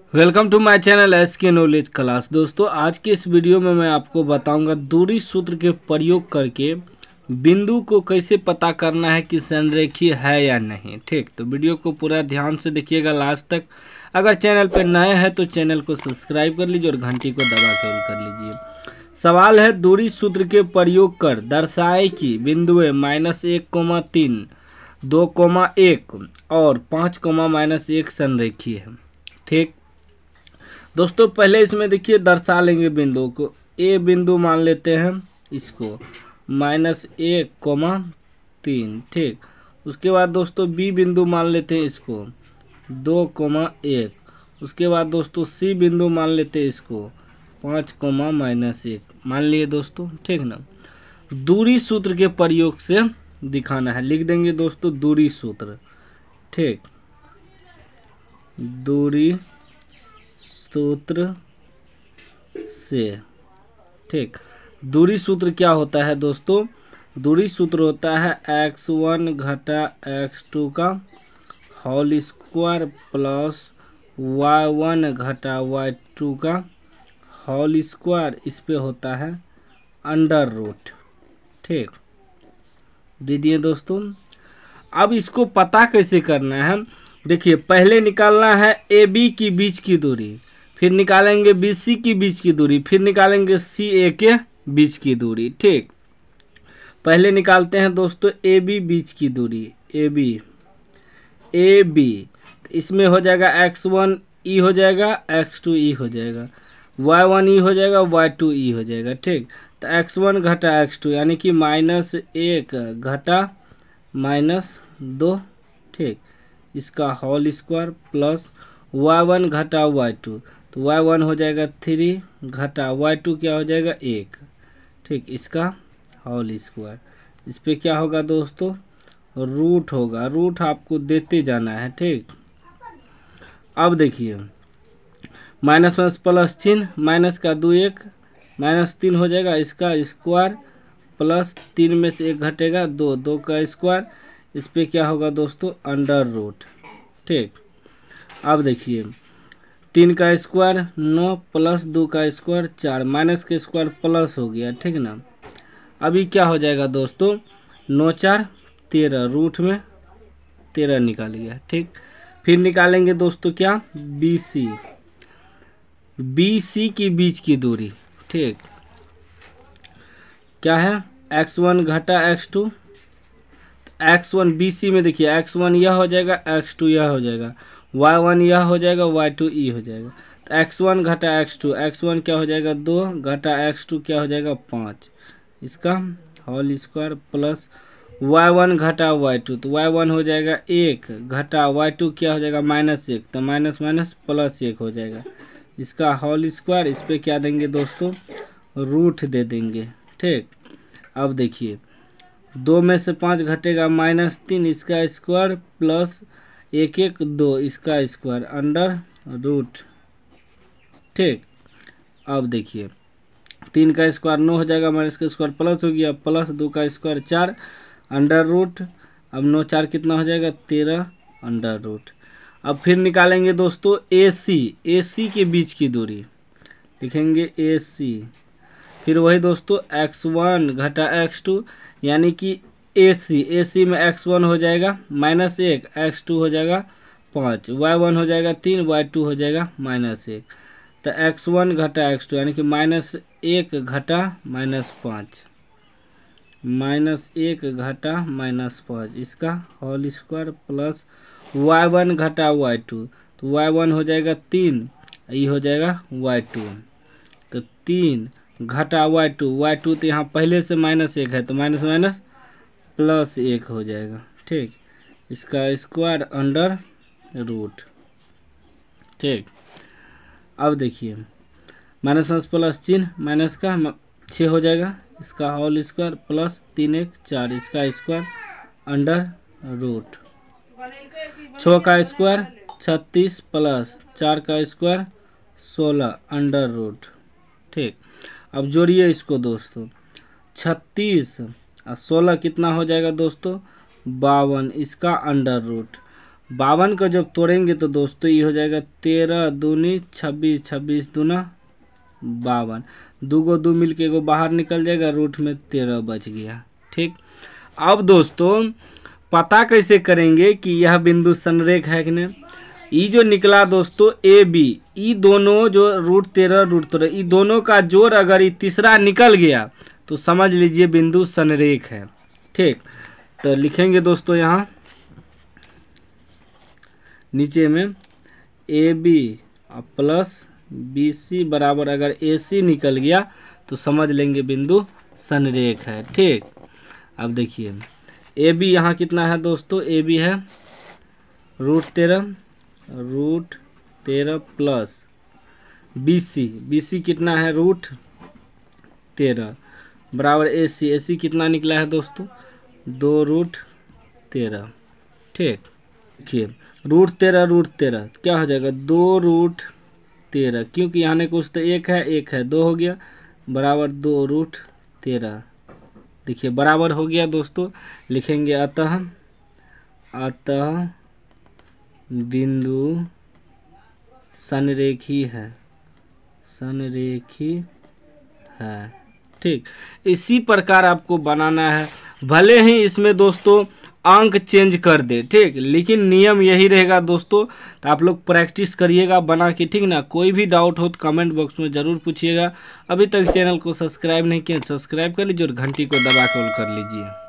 Welcome to my channel SK knowledge class. दोस्तों, आज के इस वीडियो में मैं आपको बताऊंगा दूरी सूत्र के प्रयोग करके बिंदु को कैसे पता करना है कि संरेखीय है या नहीं। ठीक, तो वीडियो को पूरा ध्यान से देखिएगा लास्ट तक। अगर चैनल पर नए हैं तो चैनल को सब्सक्राइब कर लीजिए और घंटी को दबा के ऑल कर लीजिए। सवाल है, दूरी सूत्र के प्रयोग कर दर्शाए कि बिंदुएं -1,3, 2,1 और 5,-1 संरेखीय है। ठीक दोस्तों, पहले इसमें देखिए दर्शा लेंगे बिंदु को। ए बिंदु मान लेते हैं इसको -1,3। ठीक, उसके बाद दोस्तों बी बिंदु मान लेते हैं इसको 2,1। उसके बाद दोस्तों सी बिंदु मान लेते हैं इसको 5,-1 मान लिए दोस्तों। ठीक ना, दूरी सूत्र के प्रयोग से दिखाना है। लिख देंगे दोस्तों दूरी सूत्र। ठीक, दूरी सूत्र से। ठीक, दूरी सूत्र क्या होता है दोस्तों? दूरी सूत्र होता है x1 घटा x2 का होल स्क्वायर प्लस y1 घटा y2 का होल स्क्वायर, इस पे होता है अंडर रूट। ठीक, दे दिए दोस्तों। अब इसको पता कैसे करना है? देखिए, पहले निकालना है ए बी की बीच की दूरी, फिर निकालेंगे बी सी की बीच की दूरी, फिर निकालेंगे सी ए के बीच की दूरी। ठीक, पहले निकालते हैं दोस्तों ए बी बीच की दूरी। ए बी इसमें हो जाएगा x1 ई हो जाएगा, x2 ई हो जाएगा, y1 ई हो जाएगा, y2 ई हो जाएगा। ठीक, तो x1 घटा x2 यानी कि -1 घटा -2। ठीक, इसका होल स्क्वायर प्लस y1 घटा y2, तो y1 हो जाएगा 3 घटा y2 क्या हो जाएगा 1। ठीक, इसका होल स्क्वायर, इस पे क्या होगा दोस्तों? रूट होगा। रूट आपको देते जाना है। ठीक, अब देखिए माइनस प्लस चिन्ह, माइनस का 2 1 -3 हो जाएगा, इसका स्क्वायर प्लस 3 में से 1 घटेगा 2, 2 का स्क्वायर, इस पे क्या होगा दोस्तों? Under root. ठीक, अब देखिए 3 का स्क्वायर 9 प्लस 2 का स्क्वायर 4, माइनस का स्क्वायर प्लस हो गया। ठीक ना, अभी क्या हो जाएगा दोस्तों? 9 4 13, रूट में 13 निकाल गया। ठीक, फिर निकालेंगे दोस्तों क्या? बी सी की बीच की दूरी। ठीक, क्या है? x1 घटा x2। x1 बी सी में देखिए x1 यह हो जाएगा, x2 यह हो जाएगा, y1 यह हो जाएगा, y2 ई हो जाएगा। तो x1 घटा x2, x1 क्या हो जाएगा 2 घटा x2 क्या हो जाएगा 5, इसका होल स्क्वायर प्लस y1 घटा y2, तो y1 हो जाएगा 1 घटा y2 क्या हो जाएगा -1, तो माइनस माइनस प्लस 1 हो जाएगा, इसका होल स्क्वायर, इस पर क्या देंगे दोस्तों? रूट दे देंगे। ठीक, अब देखिए 2 में से 5 घटेगा -3, इसका स्क्वायर प्लस 1 1 2, इसका स्क्वायर अंडर रूट। ठीक, अब देखिए 3 का स्क्वायर 9 हो जाएगा, माइनस का स्क्वायर प्लस हो गया, प्लस 2 का स्क्वायर 4 अंडर रूट। अब 9 4 कितना हो जाएगा? 13 अंडर रूट। अब फिर निकालेंगे दोस्तों ए सी के बीच की दूरी। लिखेंगे ए सी, फिर वही दोस्तों x1 घटा x2 यानी कि ए सी में x1 हो जाएगा -1, x2 हो जाएगा 5, y1 हो जाएगा 3, y2 हो जाएगा -1, तो x1 घटा x2 यानी कि -1 घटा -5, -1 घटा -5, इसका होल स्क्वायर प्लस y1 घटा y2, तो y1 हो जाएगा 3, ये हो जाएगा y2, तो 3 घटा y2 तो यहाँ पहले से -1 है, तो माइनस माइनस प्लस 1 हो जाएगा। ठीक, इसका स्क्वायर अंडर रूट। ठीक, अब देखिए माइनस प्लस चिन्ह, माइनस का 6 हो जाएगा, इसका होल स्क्वायर प्लस 3 1 4, इसका स्क्वायर अंडर रूट। 6 का स्क्वायर 36 प्लस 4 का स्क्वायर 16 अंडर रूट। ठीक, अब जोड़िए इसको दोस्तों, 36 और 16 कितना हो जाएगा दोस्तों? 52, इसका अंडर रूट। 52 का जब तोड़ेंगे तो दोस्तों ये हो जाएगा 13 दूनी 26, 26 दूना 52, 2 को 2 मिल के 1 बाहर निकल जाएगा, रूट में 13 बच गया। ठीक, अब दोस्तों पता कैसे करेंगे कि यह बिंदु संरेख है कि नहीं। ये जो निकला दोस्तों ए बी, ये दोनों जो रूट 13 ये दोनों का जोड़ अगर ये तीसरा निकल गया तो समझ लीजिए बिंदु संरेख है। ठीक, तो लिखेंगे दोस्तों यहाँ नीचे में A B plus B C बराबर अगर ए सी निकल गया तो समझ लेंगे बिंदु संरेख है। ठीक, अब देखिए ए बी यहाँ कितना है दोस्तों, ए बी है रूट 13 प्लस बी सी कितना है रूट 13 बराबर ए सी कितना निकला है दोस्तों 2 रूट 13। ठीक, देखिए रूट 13 क्या हो जाएगा 2 रूट 13, क्योंकि यहाँ ने कुछ तो एक है 2 हो गया बराबर 2 रूट 13। देखिए बराबर हो गया दोस्तों, लिखेंगे अतः बिंदु संरेखी है। ठीक, इसी प्रकार आपको बनाना है, भले ही इसमें दोस्तों अंक चेंज कर दे। ठीक, लेकिन नियम यही रहेगा दोस्तों, तो आप लोग प्रैक्टिस करिएगा बना के। ठीक ना, कोई भी डाउट हो तो कमेंट बॉक्स में ज़रूर पूछिएगा। अभी तक चैनल को सब्सक्राइब नहीं किया सब्सक्राइब कर लीजिए और घंटी को दबा कर ऑल कर लीजिए।